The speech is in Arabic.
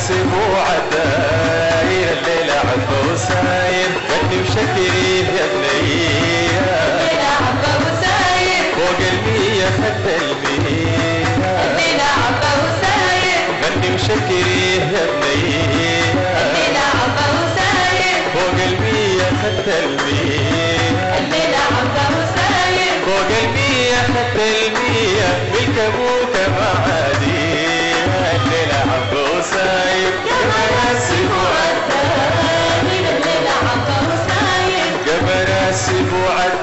راسب وعداير الليلة عبا وساير غني وشكريه يا بنية الليلة عبا وساير فوق المية خد المية الليلة عبا وساير غني وشكريه يا بنية الليلة عبا وساير فوق المية خد المية الليلة عبا وساير فوق المية خد المية بالكبوكة معادية الليلة عبا وساير راسب وعداير الليلة عبا وساير راسب وعداير